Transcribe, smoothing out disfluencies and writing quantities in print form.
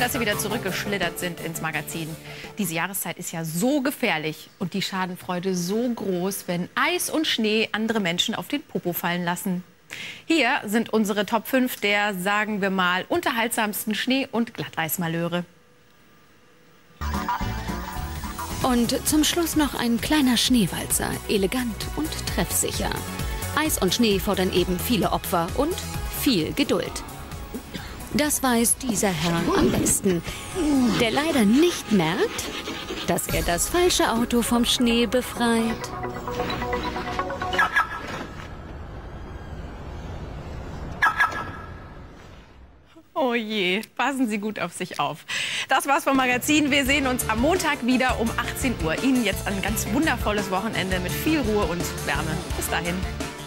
dass Sie wieder zurückgeschlittert sind ins Magazin. Diese Jahreszeit ist ja so gefährlich und die Schadenfreude so groß, wenn Eis und Schnee andere Menschen auf den Popo fallen lassen. Hier sind unsere Top 5 der, sagen wir mal, unterhaltsamsten Schnee- und Glatteismalheure. Und zum Schluss noch ein kleiner Schneewalzer, elegant und treffsicher. Eis und Schnee fordern eben viele Opfer und viel Geduld. Das weiß dieser Herr am besten, der leider nicht merkt, dass er das falsche Auto vom Schnee befreit. Oh je, passen Sie gut auf sich auf. Das war's vom Magazin. Wir sehen uns am Montag wieder um 18 Uhr. Ihnen jetzt ein ganz wundervolles Wochenende mit viel Ruhe und Wärme. Bis dahin.